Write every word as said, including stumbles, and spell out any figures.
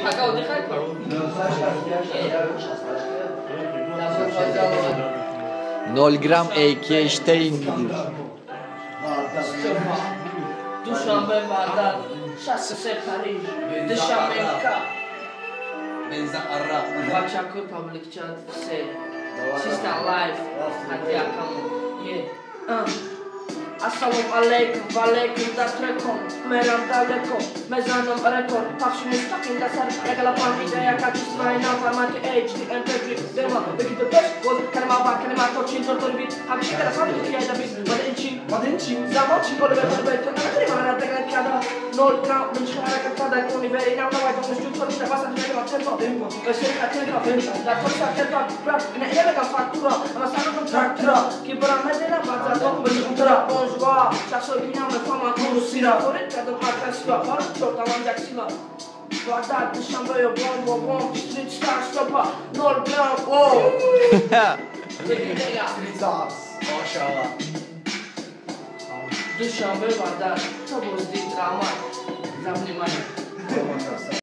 Acá, deja el paro. nol gram A K Stein gidiyor. Dushanbe Bağdat, șase Paris, Dushanbe Cap. Benza Arra. Bachaku Public Chat say, Sister Life, até a cama. Yeah. Uh. Assalamu alaikum, valaikum da trecom, meram da lecom, mezanam record, pași mustakim da sar, regala pan ideea ca cis mai în formate H D M P trei, dema, vechi de pești, voz, care m-a bat, care m-a tot și într-o torbit, am și care s-a văzut că e de bis, mă de încin, mă de încin, zama și gole pe vorbet, în care m-a arată că chiar da, nol gram, în ce care că da cu nivelii, n-am nevoie de un știu, tot niște pasă, niște la tempo, tempo, că se ca tempo, dar tot s-a tempo, bra, ne ele ca factura, am asta nu contractura, che bra me de la baza, bă, juntura, bonjour, și-așa opinia mea fama cu sira, corect, că după aceea și la pară, ciorta m-am de axila. Guardate, Dushanbe, eu bombo, bombo, street star, stopa, nol gram, oh! Street Stars. Maşallah. Dushanbe, Bağdat, to był z drama, za wнимание.